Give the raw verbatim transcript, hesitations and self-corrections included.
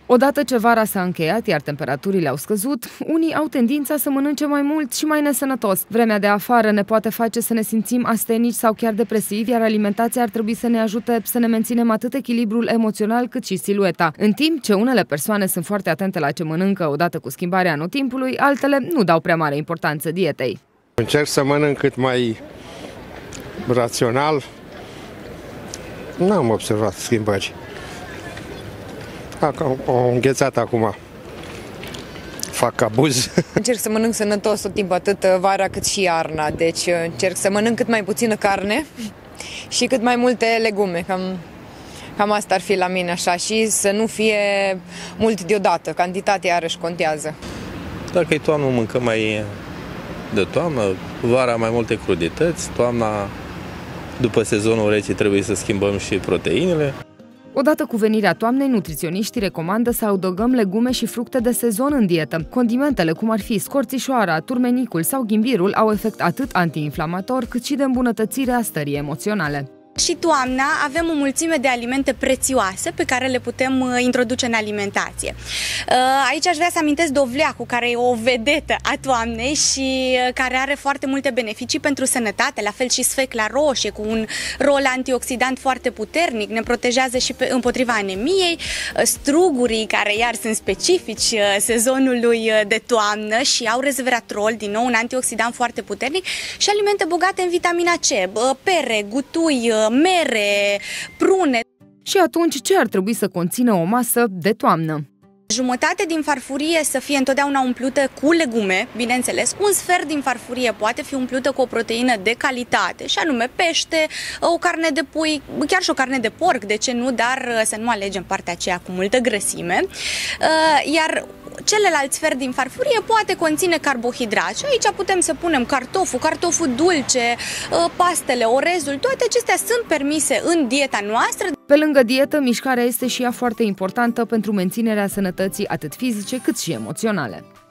Odată ce vara s-a încheiat, iar temperaturile au scăzut, unii au tendința să mănânce mai mult și mai nesănătos. Vremea de afară ne poate face să ne simțim astenici sau chiar depresivi, iar alimentația ar trebui să ne ajute să ne menținem atât echilibrul emoțional cât și silueta. În timp ce unele persoane sunt foarte atente la ce mănâncă odată cu schimbarea anotimpului, altele nu dau prea mare importanță dietei. Încerc să mănânc cât mai rațional. N-am observat schimbări. O înghețat acum. Fac abuz. Încerc să mănânc sănătos tot timpul, atât vara cât și iarna. Deci încerc să mănânc cât mai puțină carne și cât mai multe legume. Cam, cam asta ar fi la mine așa. Și să nu fie mult deodată. Cantitatea iarăși contează. Dacă e toamnă, mâncăm mai de toamnă. Vara mai multe crudități. Toamna, după sezonul rece, trebuie să schimbăm și proteinele. Odată cu venirea toamnei, nutriționiștii recomandă să adăugăm legume și fructe de sezon în dietă. Condimentele, cum ar fi scorțișoara, turmenicul sau ghimbirul, au efect atât antiinflamator cât și de îmbunătățire a stării emoționale. Și toamna avem o mulțime de alimente prețioase pe care le putem introduce în alimentație. Aici aș vrea să amintesc dovleacul, care e o vedetă a toamnei și care are foarte multe beneficii pentru sănătate, la fel și sfecla roșie cu un rol antioxidant foarte puternic, ne protejează și pe, împotriva anemiei, strugurii care iar sunt specifici sezonului de toamnă și au resveratrol, din nou un antioxidant foarte puternic, și alimente bogate în vitamina C, pere, gutui, mere, prune. Și atunci, ce ar trebui să conțină o masă de toamnă? Jumătate din farfurie să fie întotdeauna umplută cu legume, bineînțeles. Un sfert din farfurie poate fi umplută cu o proteină de calitate, și anume pește, o carne de pui, chiar și o carne de porc, de ce nu, dar să nu alegem partea aceea cu multă grăsime. Iar celălalt sfert din farfurie poate conține carbohidrați. Și aici putem să punem cartoful, cartoful dulce, pastele, orezul, toate acestea sunt permise în dieta noastră. Pe lângă dietă, mișcarea este și ea foarte importantă pentru menținerea sănătății atât fizice cât și emoționale.